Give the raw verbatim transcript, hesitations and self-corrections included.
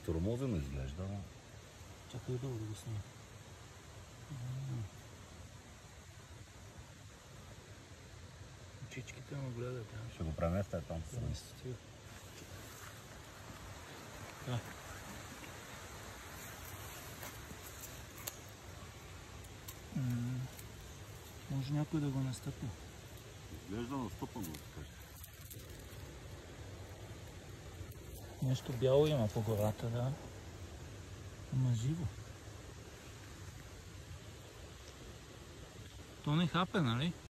Тормозено изглежда, но... Чакай долу да го снимам. Очичките му гледат. Ще го преместя там. Премести. Да. Може някой да го настъпи. Изглежда настъпано, да кажа. Нещо бяло има по гората, да. Ама живо. То не хапе, нали?